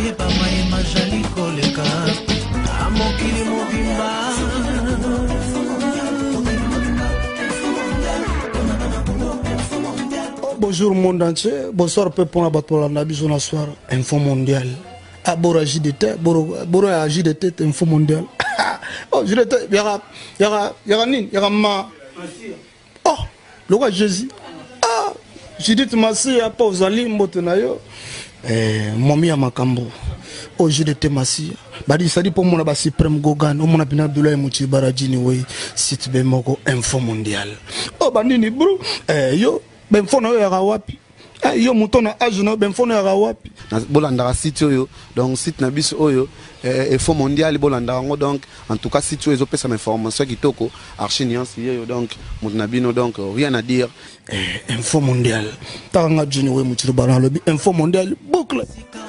Bonjour monde entier, bonsoir peuple on a battu la nabiso na soir info mondial. Ah bora JDT, bora JDT info mondial. Oh JDT yara nin, yara ma. Oh, le roi Jésus. Ah, JDT Massia pa uzali mbote na yo. Momi ya makambo. Oh JDT Massia. Badi sadi po mona ba supreme gogan, o mona pina dula muti barajini we site be moko info mondial. Oh banini bro, yo ben fono ya wapi yo mutona ajuna ben fono ya wapi na bolanda site oyo donc site na biso oyo info mondial bolanda ngo donc en tout cas site oyo pesa information kitoko archiniance yo donc mutna bino donc rien à dire info mondial tanga jini we mutiru bana lobi info mondial boucle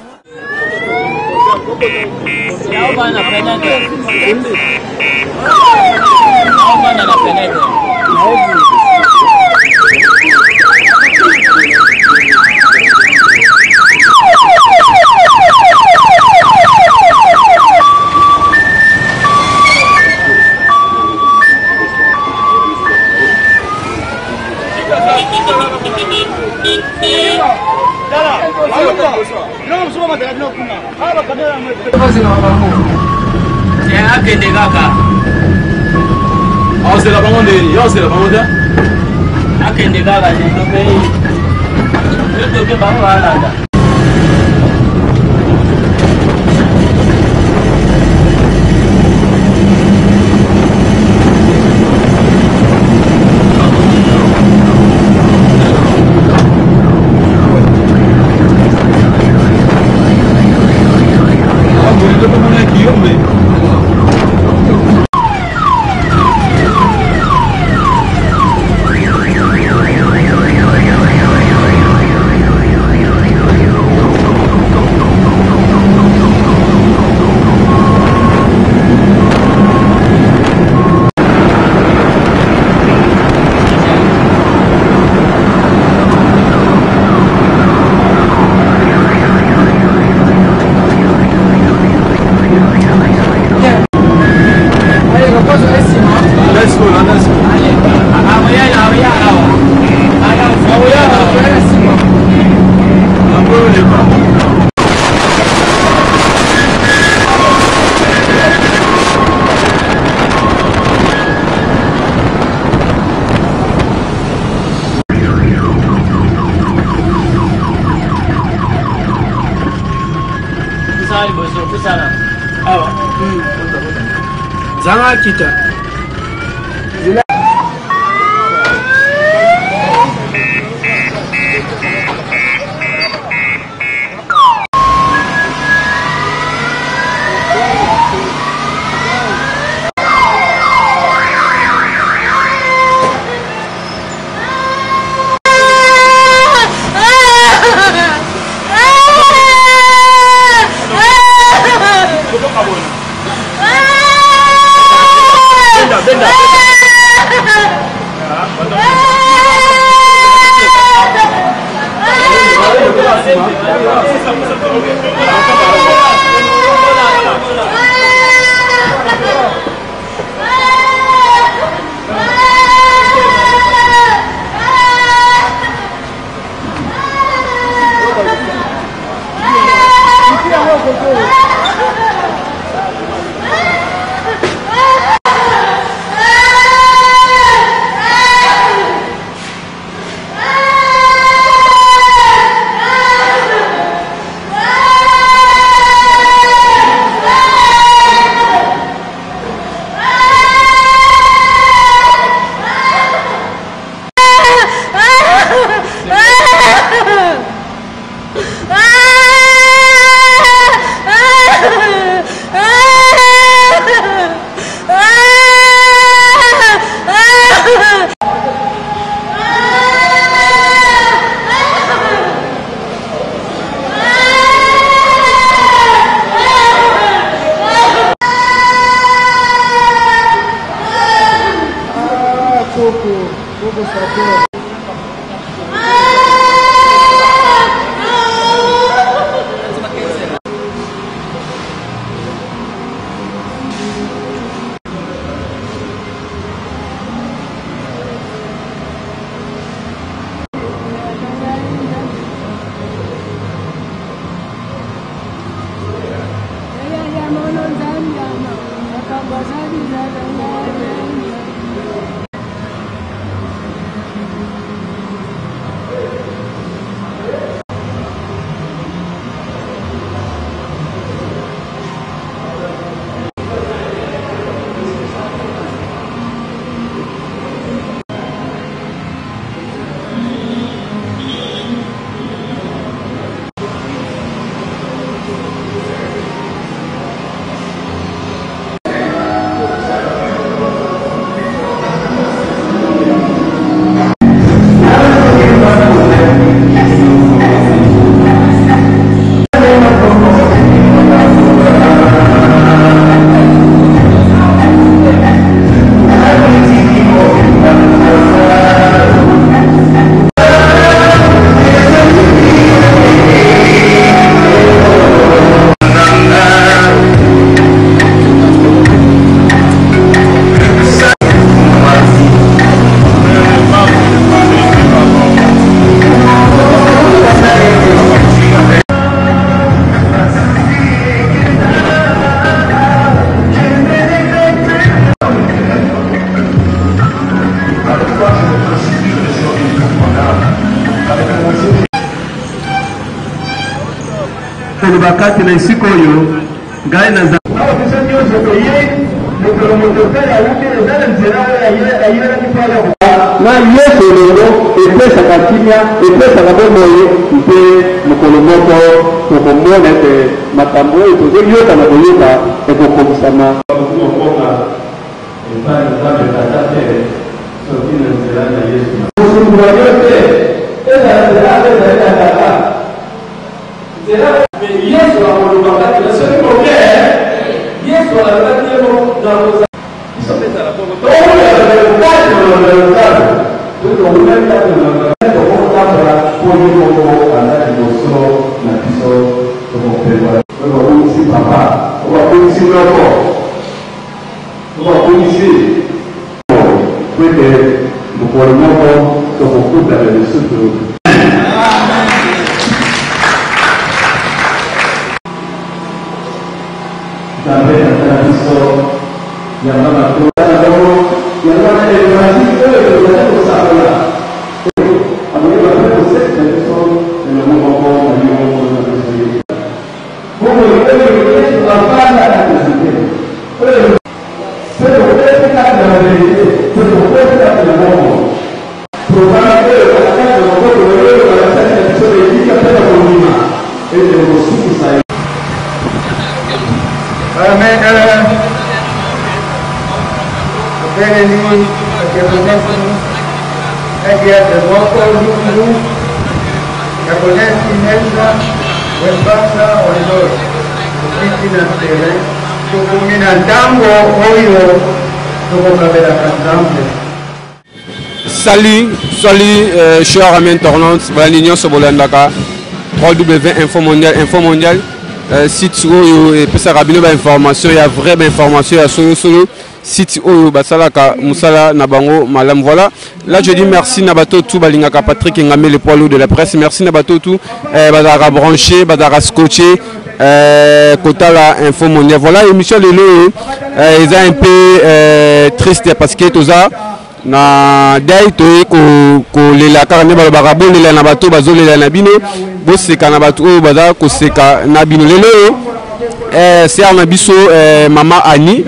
Zanga kita. bakati na isiko yo ngai na za na yesu lelo epesaka kimia epesaka bomoye mpe mokolo moko tokomona ete makambo oyo tozoyoka na koyoka ekokomisama Yesu akolobaka na soki moke Yesu alobaki ye na isopesa la bongo to Salut, chers amis internautes, Valinion Sobolandaka, www.info mondial, site où il peut information, il y a vraie information, il y a solo, site où Basalaka, Moussala, Nabango, Malam, voilà. Là je dis merci Nabato tout, Balingaka Patrick Ngame, le poids lourd de la presse, merci Nabato tout, Badara branché, Badara scotché, Kotala Info Mondial, voilà, émission de l'eau, ils sont un peu triste parce que tout ça, na dai to ko lela karane ba barabo lela na bato bazo lela na bino bo seka na bato o baza ko seka na bino lelo c'est na biso mama Ani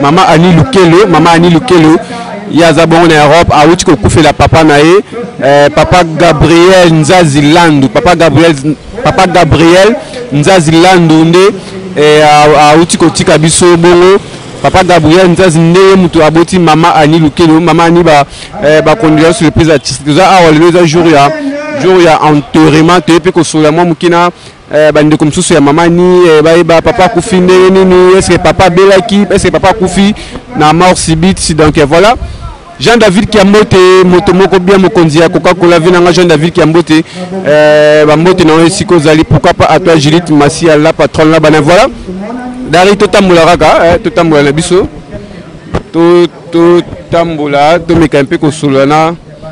Lukelo ya za bon na Europe a wuti ko kufela papa na ye papa Gabriel Nzazilandu papa Gabriel Nzazilandu nde a wuti ko tika biso bongo Papa Gabriel Nzazi ndeye mutu aboti mama Ani Lukelo mama Ani ba conduire sur le prise artistique ça a le jour ya enterrement te pe ko sola moi mukina bande comme ça ya mama Ani ba papa kufi nini est-ce que papa belaki est-ce que papa kufi na mort subite donc voilà Jean-David Kiambote moto moko bien mokonzi ya Coca-Cola vinanga Jean-David Kiambote ba moto na siko zali pourquoi pas à toi Judith Massia la patronne là bana voilà Dari to tambula raka to tambula na biso to tambula to meka un peu ko solana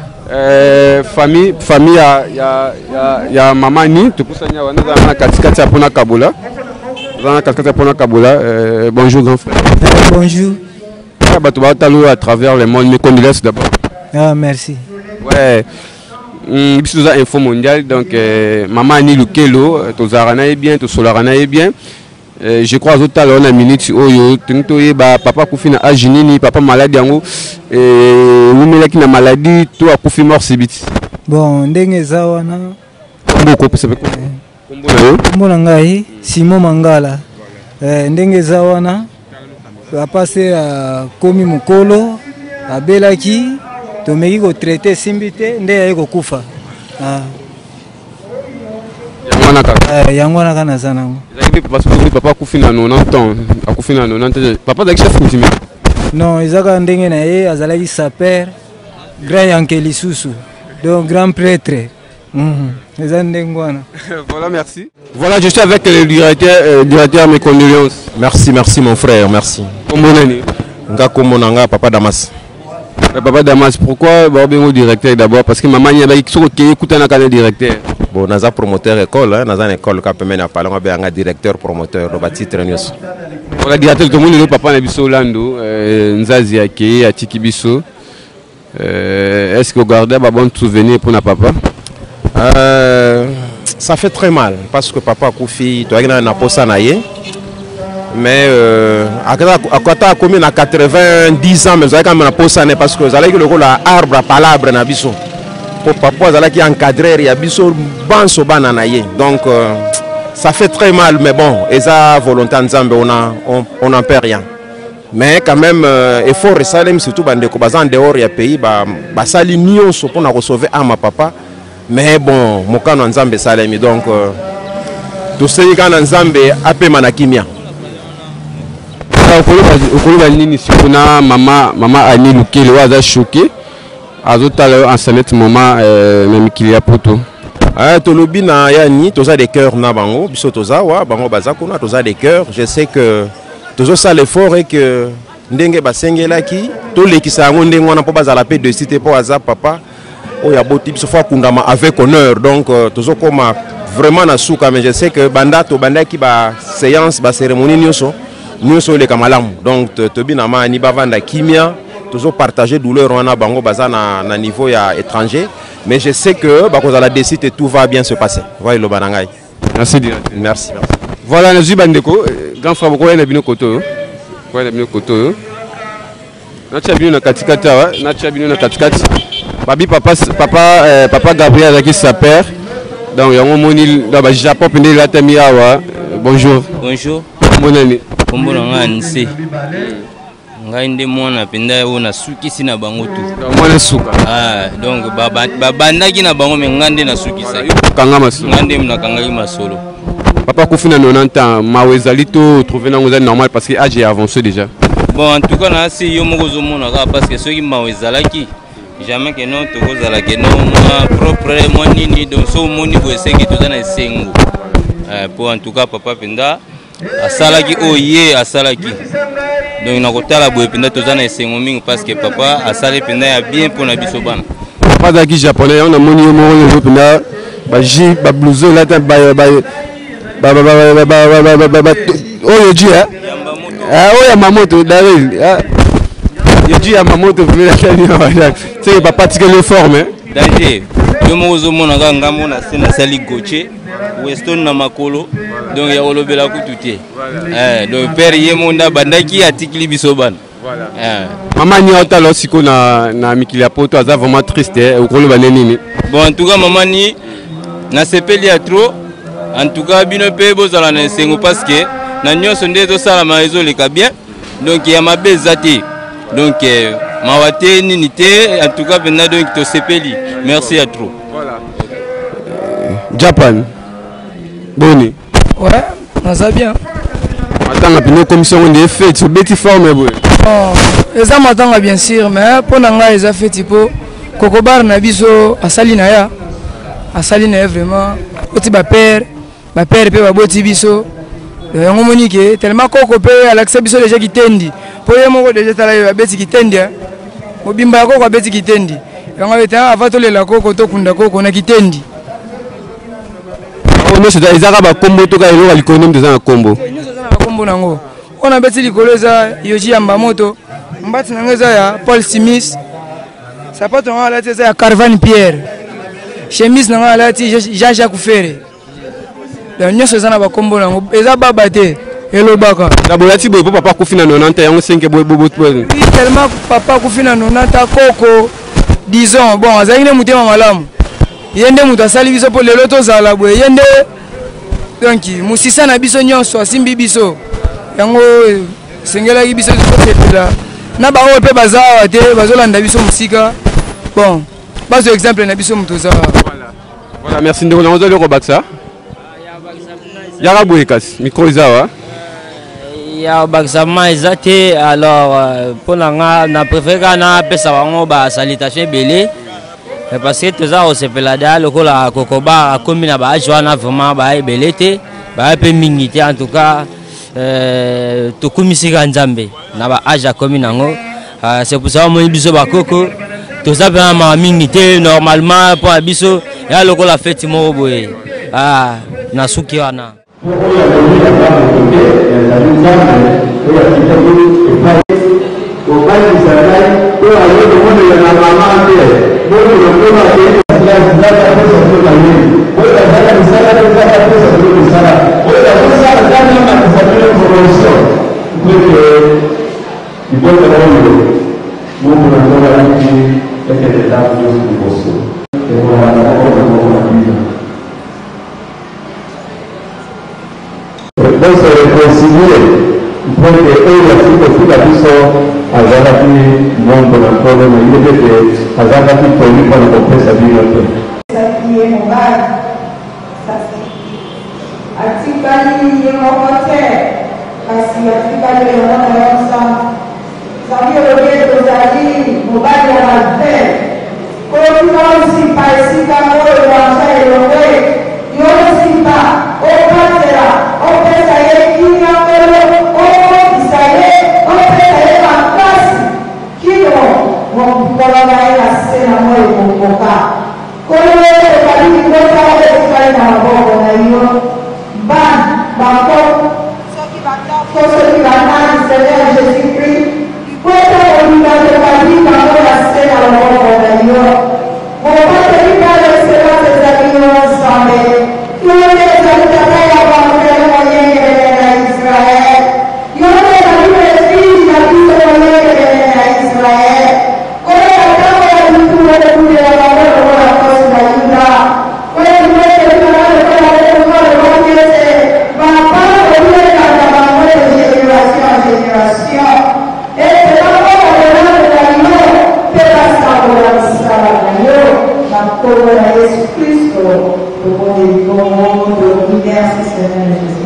famille ya mama ni to kusanya wana na katikati ya pona kabula bonjour grand frère bonjour à travers le monde. Mes condoléances d'abord. Ah, merci. Ouais. Biso za info mondial donc maman ni lukelo to zarana est bien to solarana est bien. Je crois au talon na minute oyo tinto yeba papa kufina ajinini papa malade yango numela ki na maladie to akufi mort subite. Bon ndenge zawana kombo ko pese ko kombo na ngai Simon Mangala ndenge zawana papa se komi mukolo abelaki tomeki ko traiter simbite nde ya ko kufa yango wana kana sana parce que papa kufina 90 ans akufina 90 ans papa da chef coutumier non izaka ndenge na ye azalaki saper grand yankeli susu donc grand prêtre voilà, merci. Voilà, je suis avec le directeur, mes condoléances. Merci mon frère, merci. Nga Papa Damas. Papa Damas, pourquoi le directeur d'abord? Parce que maman y a un directeur. Bon, naza promoteur école, naza école qui permet de parler un directeur promoteur de titre news. Voilà, directeur tout le monde papa na biso Lando, Nzazi Ake, Atiki biso. Est-ce que vous gardez un bon souvenir pour notre papa? Ça fait très mal parce que papa Koufi, tu as un posa naïe. Mais à 90 ans, mais vous avez quand même un posa parce que vous avez le rôle à arbre à palabre na biso. Pour papa, vous avez qui encadrer, il y a biso ban so ban naïe. Donc ça fait très mal, mais bon, et ça volonté ensemble, on n'en perd rien. Mais quand même, effort et salem surtout bandeko bazan dehors ya pays ba sali nyonso pour na recevoir à ma papa. Mais bon, mokano nzambe salemi donc tout ce qui est nzambe ape manakimia. Okolo nini sikuna mama ani lukelo aza choqué. Azotala en ce moment même qu'il y a poto. Tolobi na yani toza des cœurs na bango biso toza wa bango bazakuna toza des cœurs. Je sais que toujours ça l'effort et que ndenge basengelaki to lekisa ngo ndenge wana po bazala pe de cité po aza papa o ya boti biso fa kundama avec honneur donc toujours comme vraiment na souka mais je sais que banda ki ba séance ba cérémonie nyonso le kamalam donc tobi na ma ni bavanda kimia toujours partager douleur wana bango baza na niveau ya étranger mais je sais que ba kozala de cité tout va bien se passer voilà le banangai. Merci. Voilà les bandeko grand frère beaucoup na bino koto na bino koto na chabino na katikati na chabino na katikati babi papa Gabriel qui s'appelle donc yango moni da ba Japon pende la tamiawa bonjour mon ami kombo nga nse ngai nde mwana penda ona suki sina bango tu mwana suka donc babandaki na bango me ngande na suki sa kanga masolo ngande mna kanga masolo. Papa Koufina 90 ans, Mawezalito trouvé dans le normal parce que l'âge est avancé déjà. Bon, en tout cas, si yo mogozo monaka parce que ceux qui Mawezalaki jamais que non to kozala que non moi propre moi nini donc so moni ko esengi to na esengo. Pour en tout cas papa penda asalaki oye asalaki. Donc na kotala boye penda to na esengo mingi parce que papa asale penda ya bien pour na biso bana. Papa daki japonais on a moni yo mo penda ba ji ba blouson là ba oyo ji oyo mamoto Daryl yo ji ya mamoto vile c'est pas particulièrement fort mais danger yo mozo mona nga mona sena sali goche weston na makolo donc ya olobela kututie donc père yemonda bandaki atikili bisobana voilà maman ni otalo siko na mikili poto aza vraiment triste okoloba nini bon en tout cas maman ni na sepeli ya trop. En tout cas, bino pe bozala na sengo parce que na nyonso ndezo sala marezo leka bien. Donc ya mabezati. Donc mawate ninité en tout cas bena donc to sepeli. Merci à trop. Voilà. Japan. Boni. Ouais, on ça bien. Attends, la commission de fait sur beti forme boy. Oh, eza matanga bien sûr mais pour nanga eza fait tipo kokobar na biso asali na ya. Asali na vraiment oti ba père pe baboti biso yango monike tellement koko pe alakisa biso déjà kitendi po ye moko déjà tala yo abeti kitendi mobimba ya koko abeti kitendi yango beta avatolela koko to kunda koko na kitendi ono c'est ezaka ba kombo to ka elo likonom de za kombo nyuso za na kombo nango ona beti likoleza yoji yamba moto mbati na ngeza ya Paul Simis sapato na alati za ya Carvan Pierre chemise na alati Jean-Jacques Ferré la nyonso zana ba kombo na eza baba te elobaka dabolati boy papa kufina 90 yango 5 boy bobo tellement papa kufina 90 koko disons bon azali ne mutema malamu yende mutu asali biso po lelo tozala boye yende donc musisa na biso nyonso asimbi biso yango sengelaki biso tosepela na bango mpe baza awa te bazolanda biso mosika bon bazwa exemple na biso mutu oza voilà merci ndeko nango ozali kobakisa yaka boye kasi micro eza awa ya bakisa ma eza te alors mpo na nga na préféré kaka napesa bango basalutation ebele parce que toza kosepela da lokola kokoba akomi na baage wana vraiment baya ebele te baya mpe mingi te en tout cas tokumisika nzambe na baage akomi nango c'est pour ça omoni biso bakoko toza mpe na maka mingi te normalement mpo na biso ya lokola feti moko boye na suki wana Donc se réconcilier pour que eux aussi la biso azalaki monde na kolo na yebe te azalaki toni pour le kopesa bino te sakiye mobali atikali yemoko te kasi atikali yemoko yonsa zali olobie tozali mobali ya mabe koyoka osipa esika oyo wanja elonge yosipa opatela opesa ye kinyakolo opesa ye makasi kino mokolona ye na se na moyo kokoka kolo okali kota osikali na maboko na yo bana bako soki banani seigneur jésus-christ kota kolinga tokali bango na se na maboko na yo mopateli kala excellence ezali yo nzambe yone ezali tata ya bamfele moyengelele na israel yone ezali prestige na biso moyengelele na israel oyo atango ya bitulu ekulela bango lokola kosi na yuda oyo limetelikana lokola lekunga lokokese bapa olulekaka bango de génération en génération ete bango balelande na yo mpe basangola misala na yo na nkolo na yesu kristo tokondeli bongo tokoki merci seigneur jésus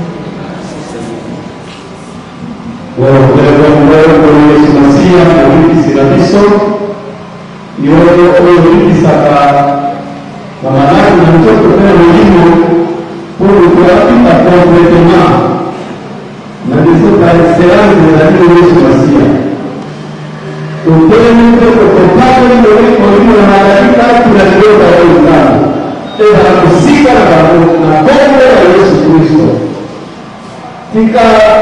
Yesu Masiya olibisila biso yo oyo olibisaka bamalaki na nzoto mpe na molimo mpo tokolapita complètement na biso par excellence ezali Yesu Masiya totelemi mpe tokopateli molimo na malaki kati na biloko ya nzambe ezala kosika na bango na kombo ya Yesu Kristo tika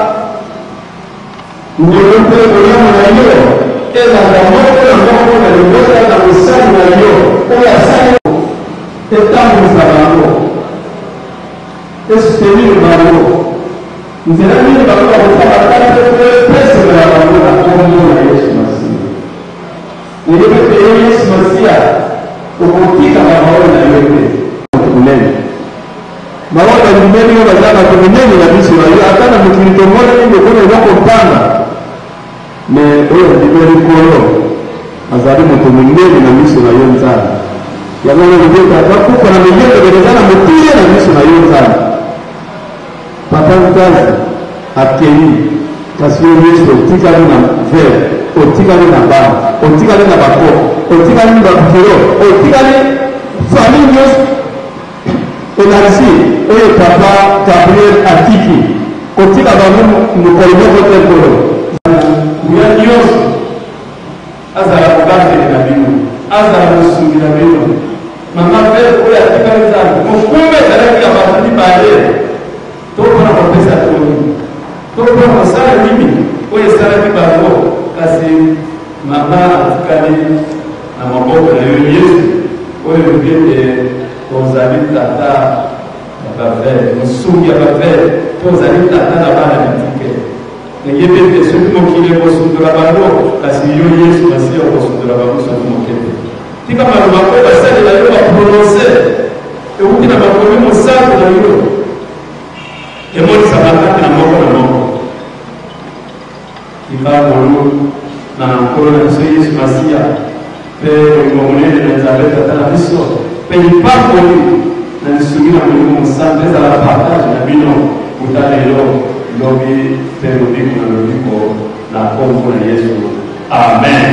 ndeko mpe kolamo na yo ezala moko na moko na libota na mosali na yo oyo asali etambwisa bango esoutenir bango nzela nini bango bakosala kati mpe pesengela bango na kombo na Yesu Masiya eyebi mpe ye Yesu Masiya okotikaka maolo na yo te monene maolo minene oyo bazala kominene na biso na yo ata na mokili tomonani lokolo eza kopanga me oyo ndiko likolo azali moto monene na miso na yo nzambe yango lobeta bakufa na miyembele eza na motile na miso na yo nzambe papa nkazi akei kasi yo yesu otikali na vere otikali na bana otikali na bakoko otikali na bakiro otikali famille nyonso onarisi oyo papa gabriel atiki kotika bango mokolo moko te kolo nguya nyonso azala kobatele na bino azala kosungi na bino mama vere oyo atikali nzambe mokumba ezalaki ya bato mibale topona kopesa toni topona kosala nini oyo esalaki bango kasi nasi mama atikali na maboko na yo Yesu oyo bete ozali tata bavere mosungi ya bavere to ozali tata na bana bitike ndenge bete soki mokili ekosundula bango kasi yo Yesu masiya okosundula bango soki mokili tika maloba oyo basalela yo baprononse euti na bakomi mosantu na yo emonisa bakati na moko na moko ikabolu na nkolo na biso Yesu masiya mpe olingo monene na nzambe tata na biso mpe lipakoli na lisungi na molimo mosantu ezala partage na bino kuta lelo lobi mpe lobiko na lobiko na kombo na Yesu amen.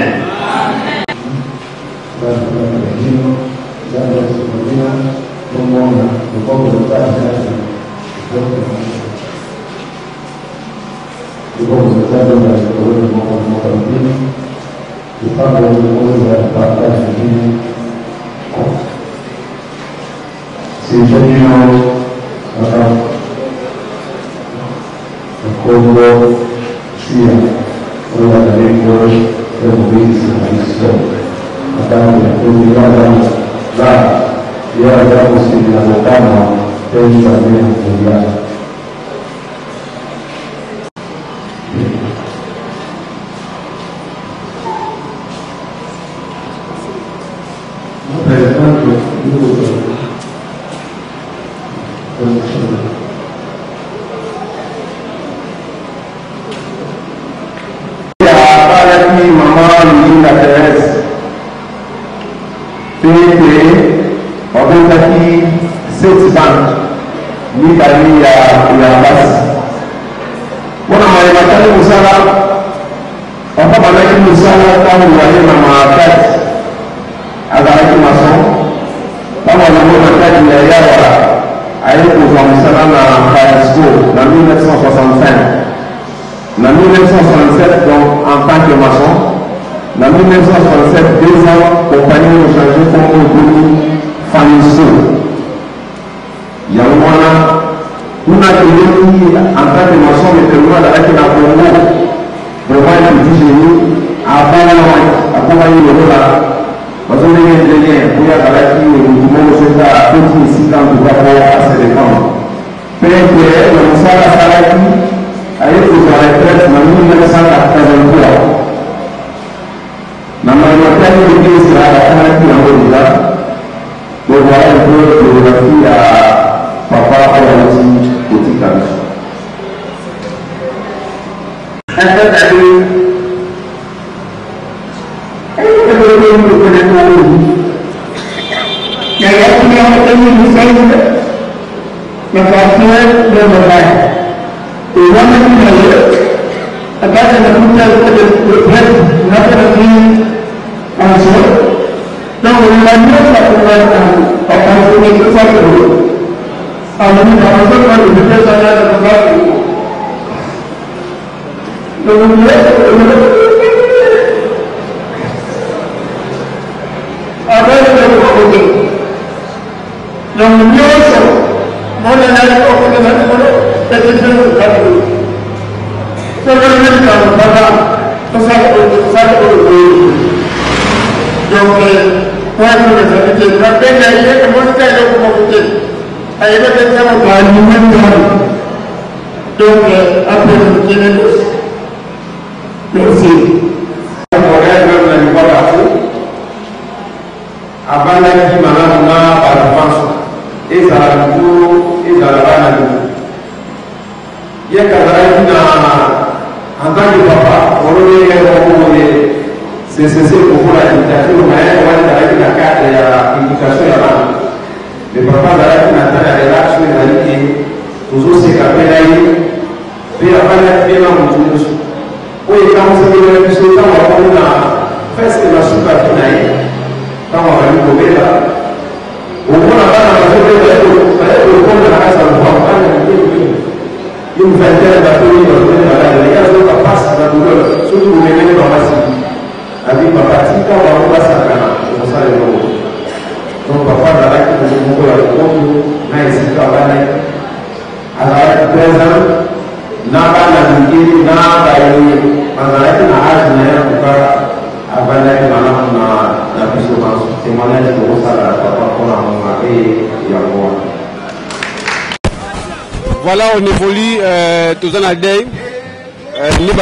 na voilà, on évolue tous en adhé. Nous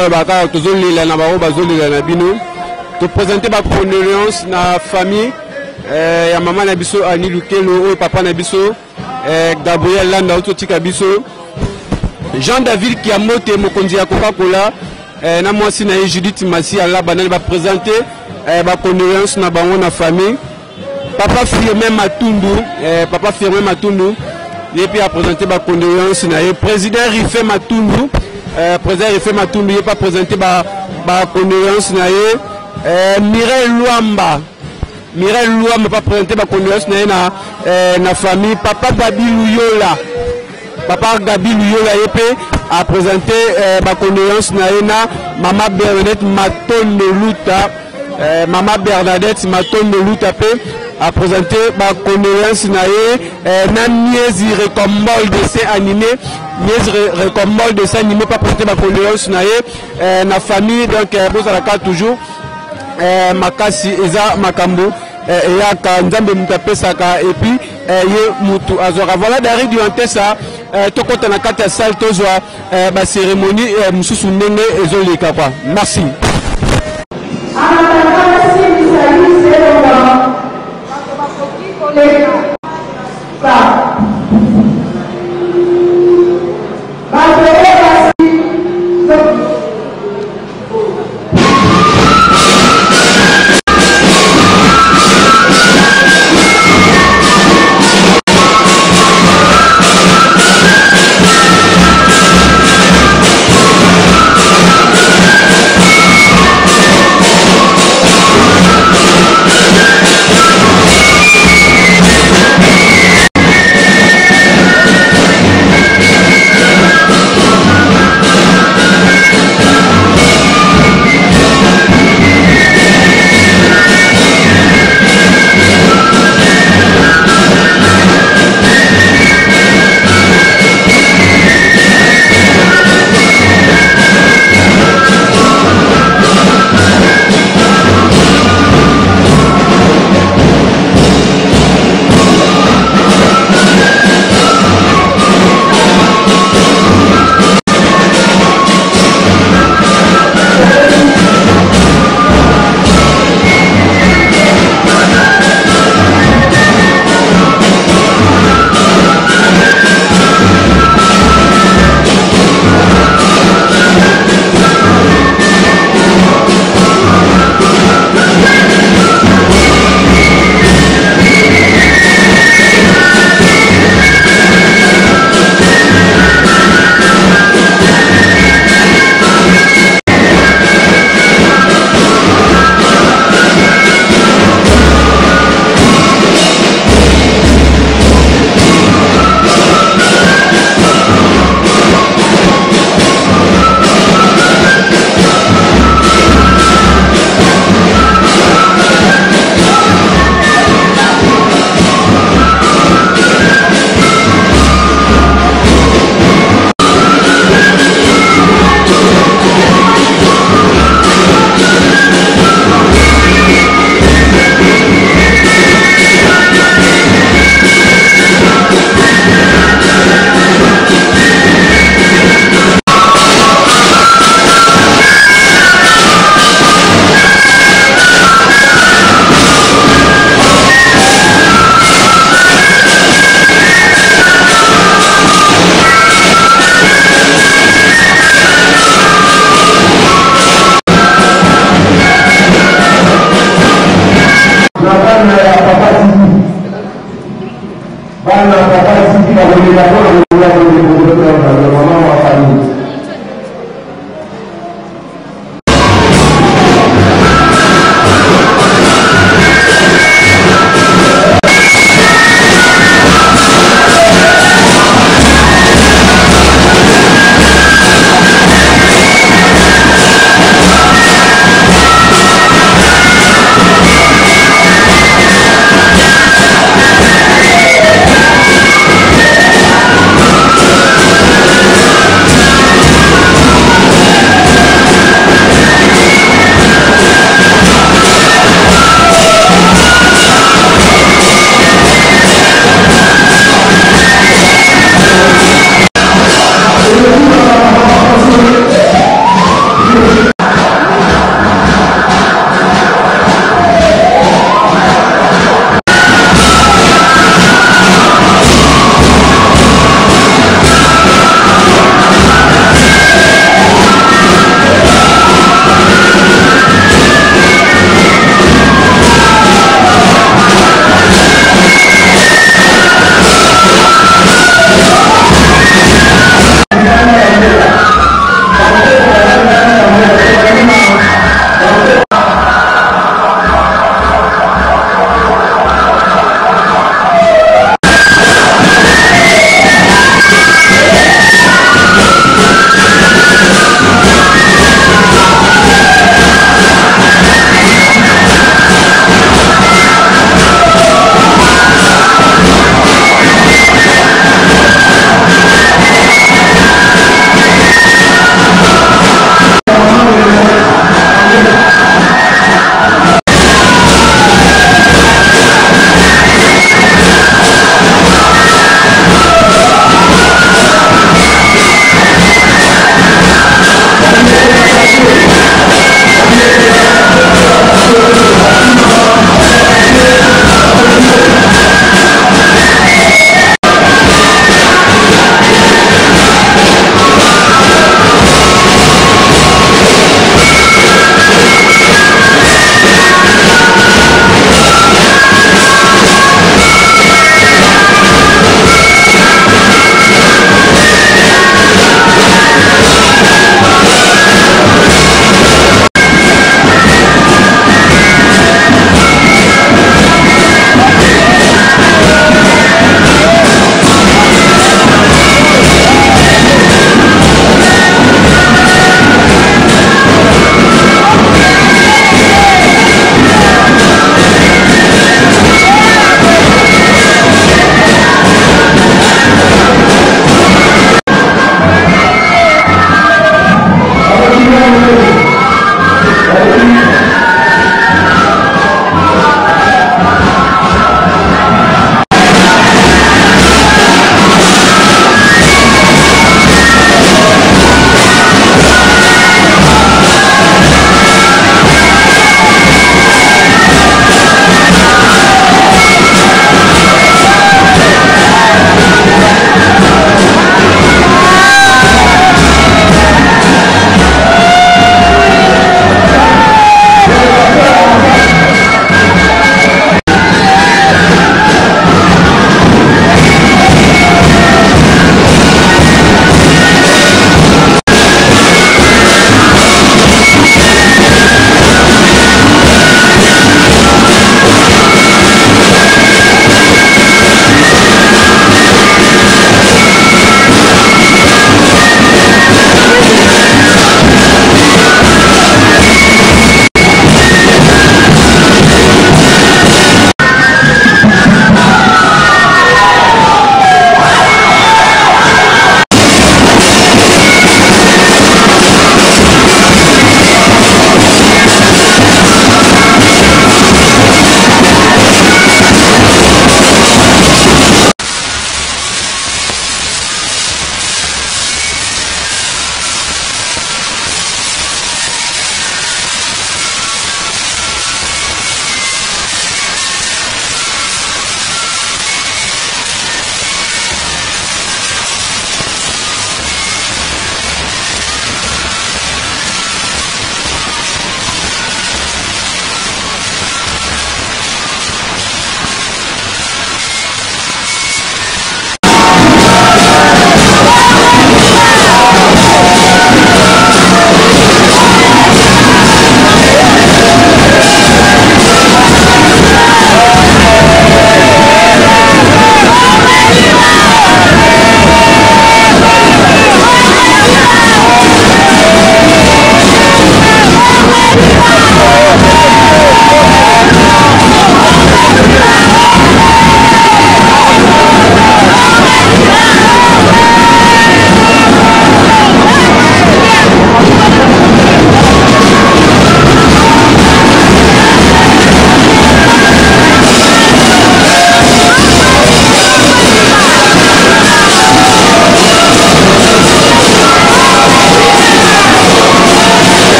te présenter ma condoléance na famille ya maman na biso Ani Lukelo, papa na biso Gabriel Landa Ototika biso Jean David Kiamote mokonzi ya Coca-Cola na mwasi na Judith Masi ala banane ba présenter ba condoléance na bango na famille papa Firmin Matundu et puis à présenter ma condoléance na président Rifé Matundu président Rifé Matundu il pas présenter ba condoléance na Mireille Luamba pas présenter ma condoléance na famille papa Gabi Luyola et a présenté ma condoléance na maman Bernadette Maton de Luta a présenté ma condoléance na Nièzi Recombol dessin animé pas présenté ma condoléance na famille donc vous allez toujours makasi eza makambo ya kanzambe mutapesaka et puis ye mutu azora voilà dari du antesa tokota na kata salle tozwa ba cérémonie mususu ndenge ezoleka kwa merci.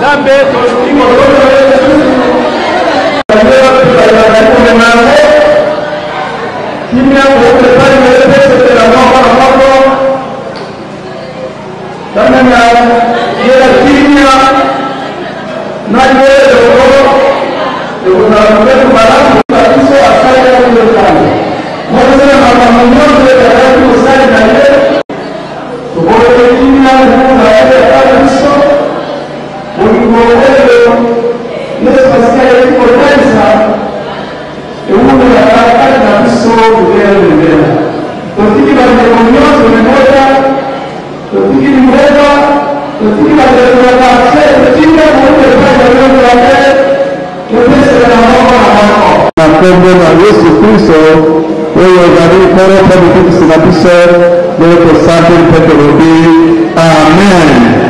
Amen.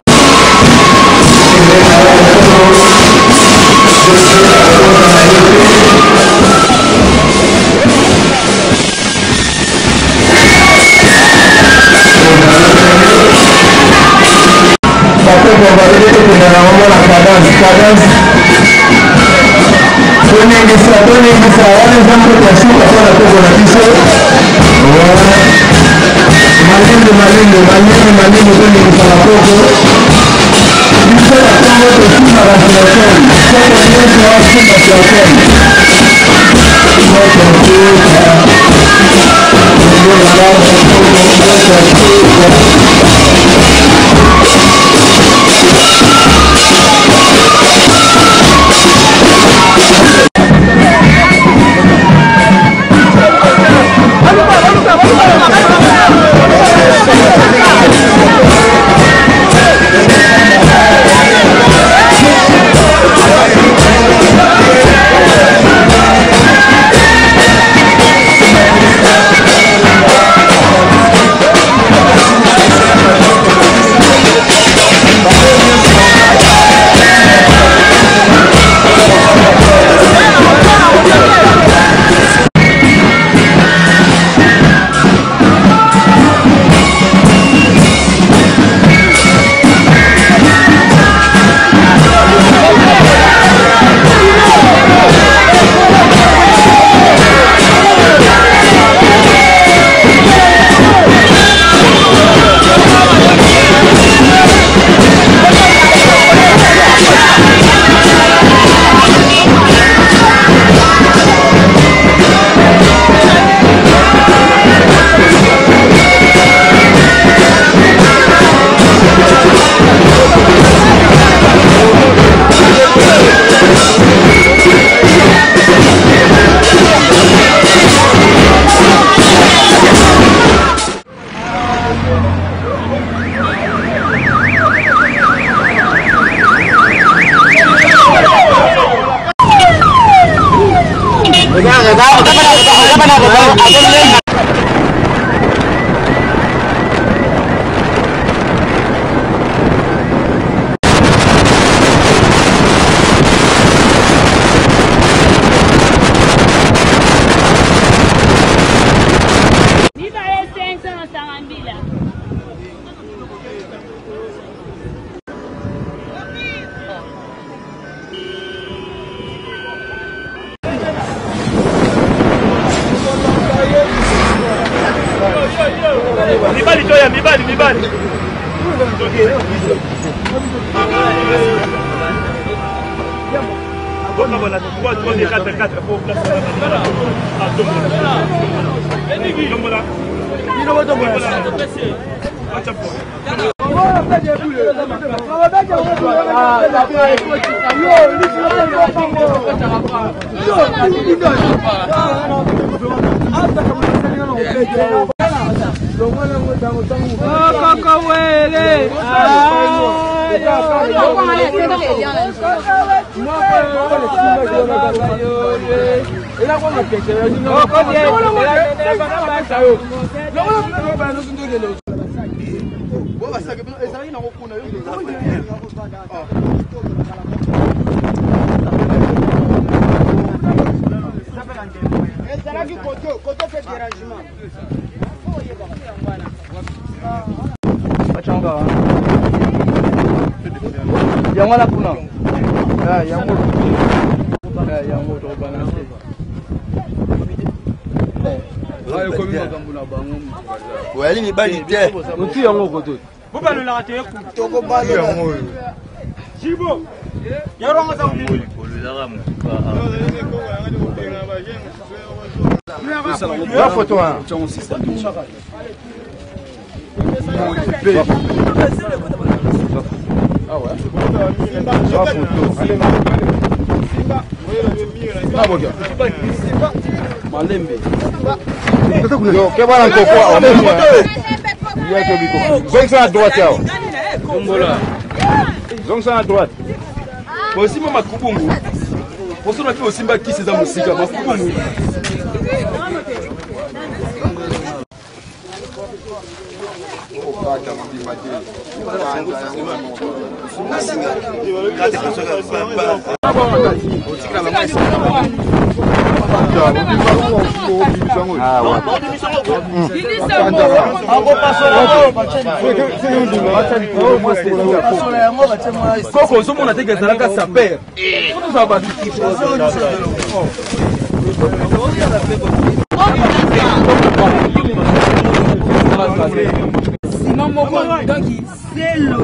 yango la puna yango to balancer wali ni bali te mutu yango koto bobalo la te to ko balo yango jibo yaronga za mu la photo hein ah ouais la photo allez Maboga. Malembe. Yo, que va encore quoi? Il y a que biko. Zong à droite là. Kongola. Zong à droite. Aussi mama kubungu. Poso na pio simba kisi za musika makubungu. Koko somo na teke zalaka sa père. Tout ça va. Simon Moko, donc c'est le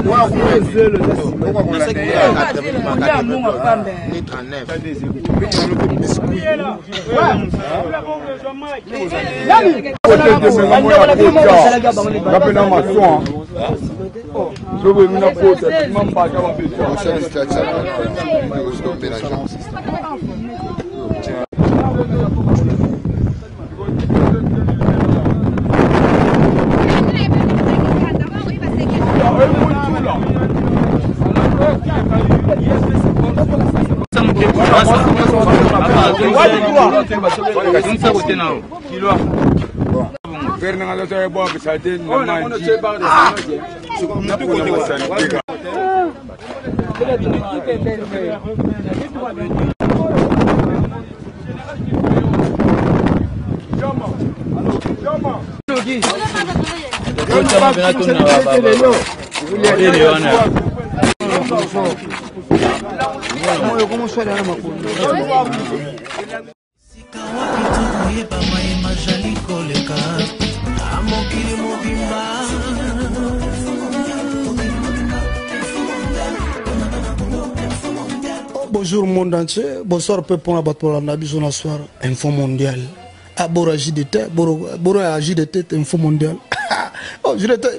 Bonjour monde entier, bonsoir peuple pour la bataille na soir, info mondial. Abora JDT, Bora JDT info mondial. Oh JDT,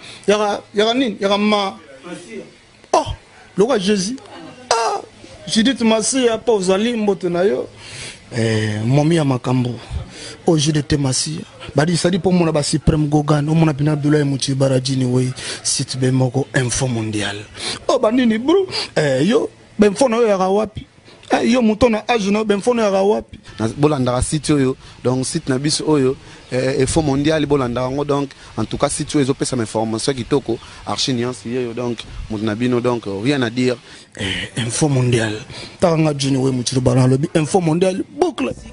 yara nin, yara ma. Oh, le roi Jésus. Ah, JDT Massi a pas aux alliés mbotenayo. Momi ya makambo. Oh JDT Massi. Badi sadi pour mon aba suprême Gogan, o mon apina Abdoulaye Mouti Baradjini oui, site be moko info mondial. Oh banini bro, yo ben fono ya wapi yo mutona ajuna ben fono ya wapi bolanda site oyo donc site na biso oyo info mondial bolanda ngo donc en tout cas site oyo pesa information kitoko archiniance yo donc mutna bino donc rien à dire info mondial tanga jini we mutiru bana lobi info mondial boucle